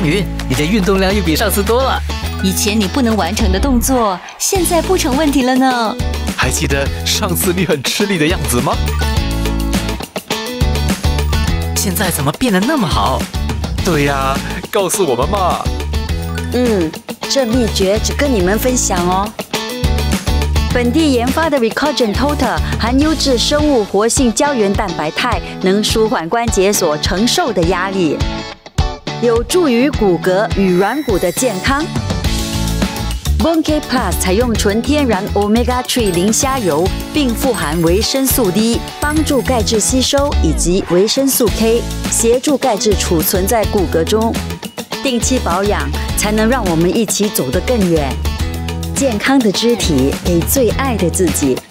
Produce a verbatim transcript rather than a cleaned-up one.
尚云，你的运动量又比上次多了。 以前你不能完成的动作，现在不成问题了呢。 还记得上次你很吃力的样子吗？现在怎么变得那么好？对呀，告诉我们嘛。 嗯，这秘诀只跟你们分享哦。本地研发的 Recogen Total 含优质生物活性胶原蛋白肽，能舒缓关节所承受的压力，有助于骨骼与软骨的健康。Bone K Plus 采用纯天然 Omega 三 磷虾油，并富含维生素 D， 帮助钙质吸收，以及维生素 K， 协助钙质储存在骨骼中。定期保养，才能让我们一起走得更远。健康的肢体给最爱的自己。